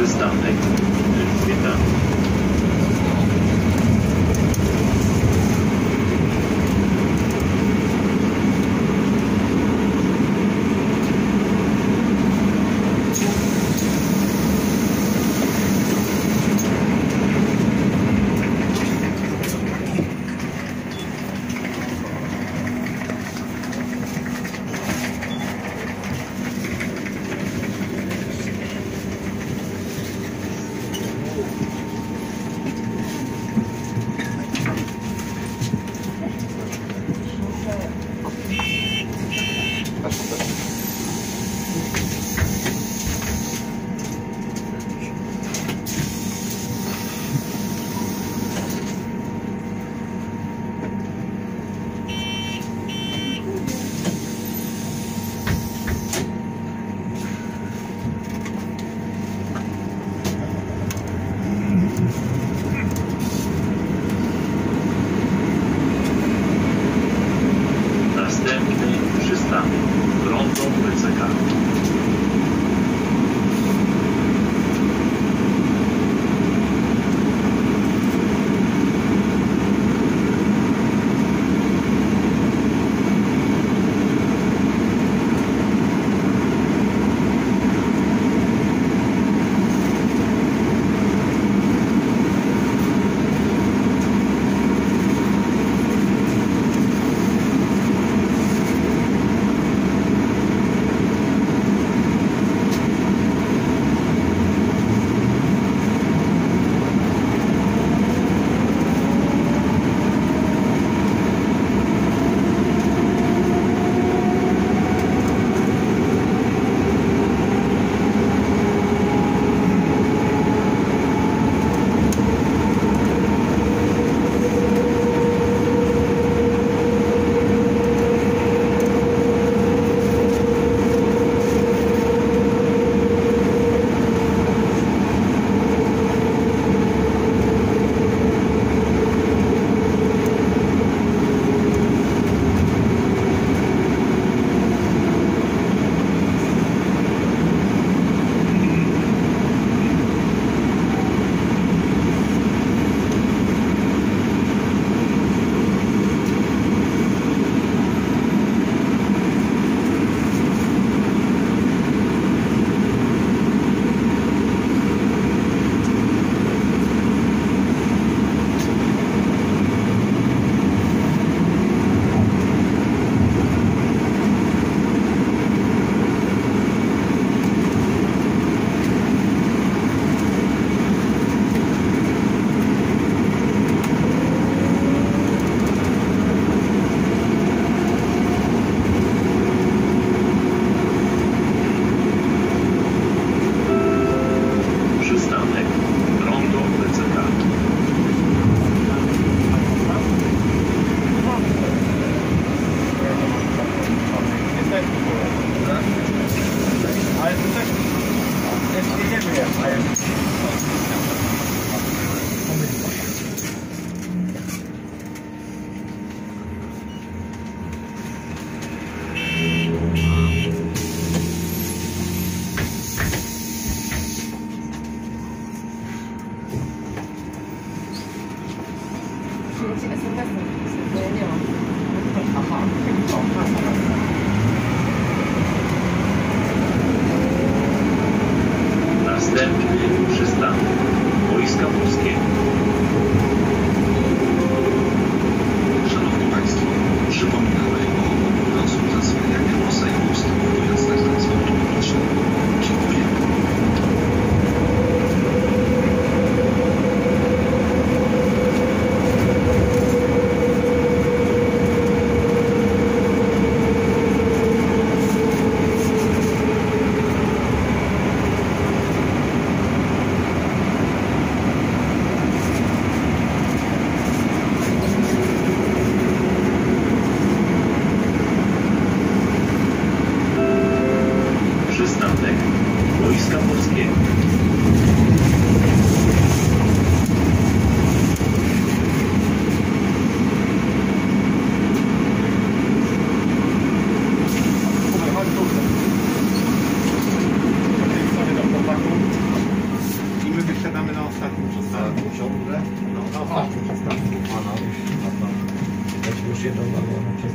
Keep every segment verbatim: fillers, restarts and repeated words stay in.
Przystanek Elżbieta. Następny przystanek Wojska Polskiego. Szanowni Państwo, przypominamy o konsultacjach Sejmu ustaw do jasnych transportu publicznego. Dziękuję.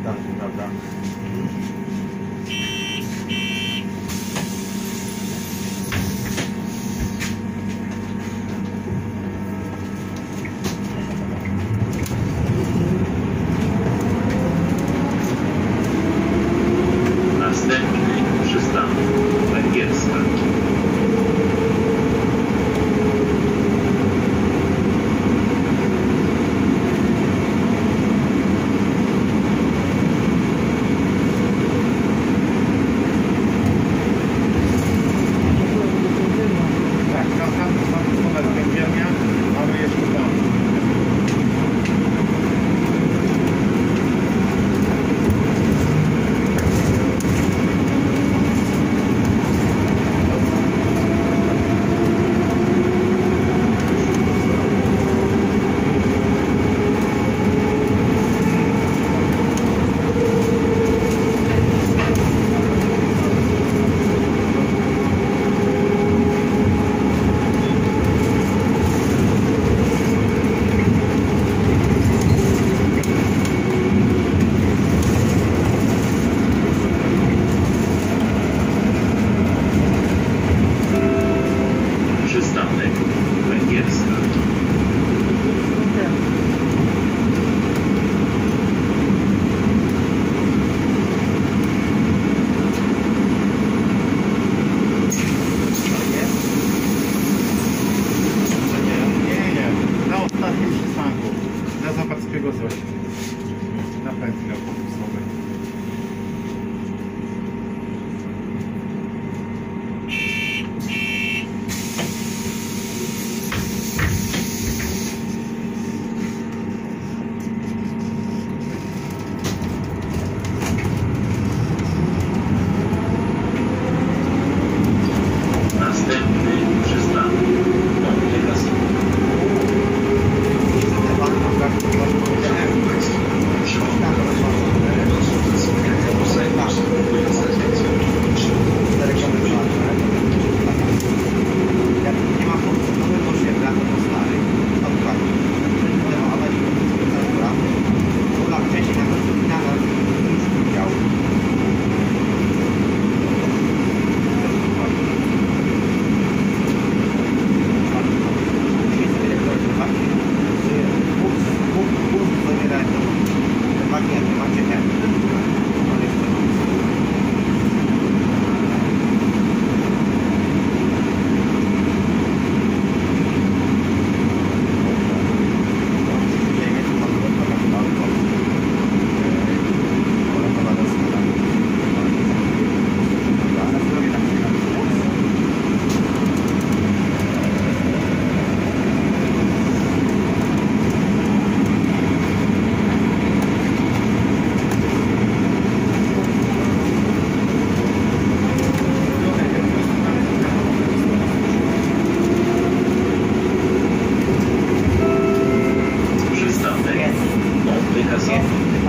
Tak, dobra. Następny przystanek Węgierska. Tak, tam, tam, tam numer Węgiernia, mamy jeszcze tam. Przystanek Węgierska. Nie, nie, na ostatnim przystanku, na Zapadskiego Zoś. Na pętli autobusowej. Następny przystanek Monte Cassino. Nie ma nowego świetla, to stary. Bo lat wcześniej na to już widział. Przystanek Monte Cassino.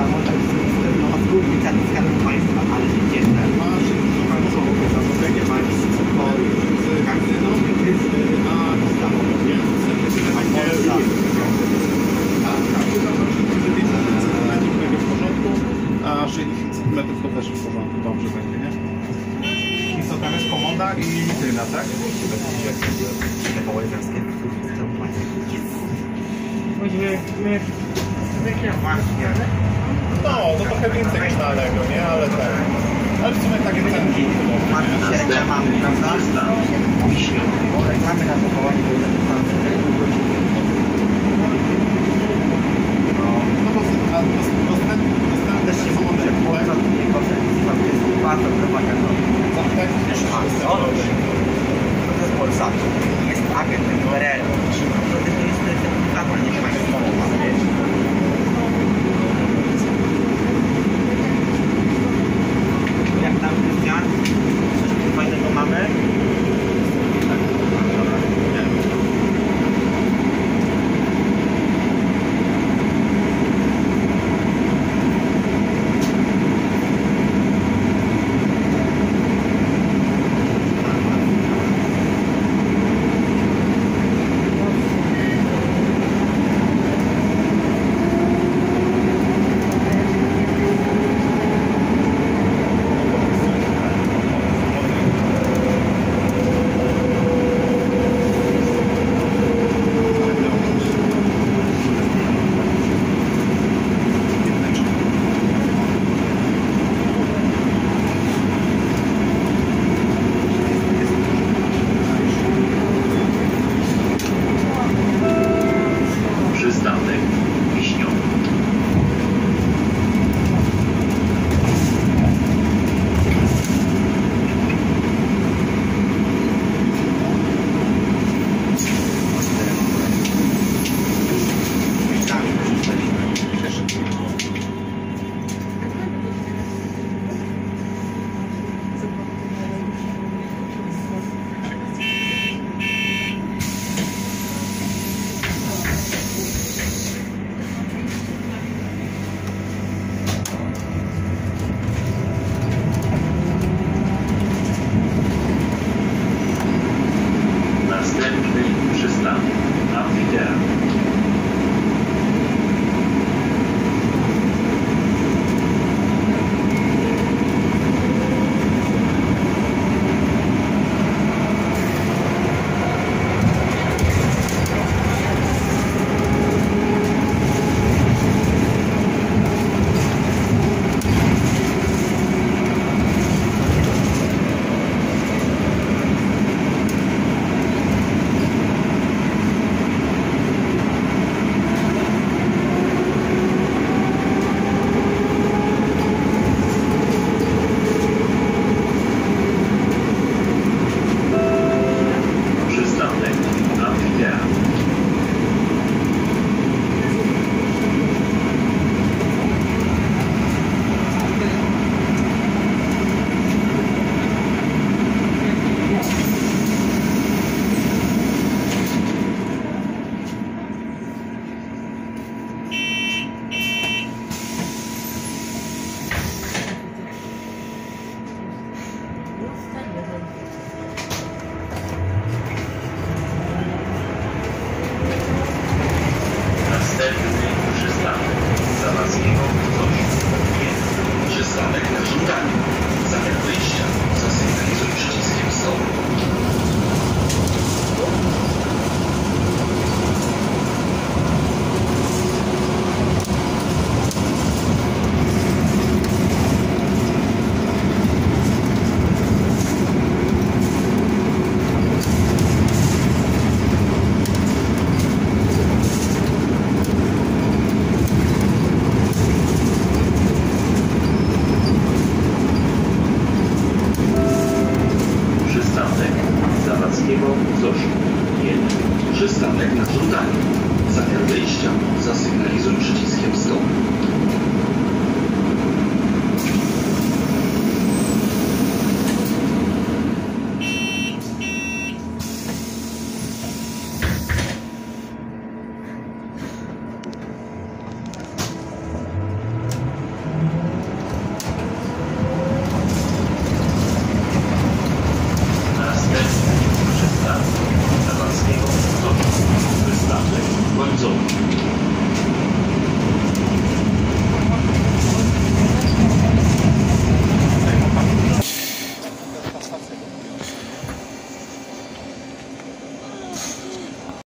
A sześćdziesiąt centymetrów to też w porządku, dobrze będzie, nie? I co, tam jest komoda i litryna, tak? No, to trochę więcej niż na Allegro, nie? Ale tak. Ale w sumie takie ceny. Następny przystanek Wiśniowy. Mamy na powołanie do No bo dostępne samochody, bardzo propagandowy. To jest Polsat. Jest agent U R L. To jest certyfikat, nie ma się słowa, wiesz. Jak tam Krystian? Coś fajnego mamy? Zosz jeden. Przystanek na żądanie. Zamiar wyjścia zasygnalizowany.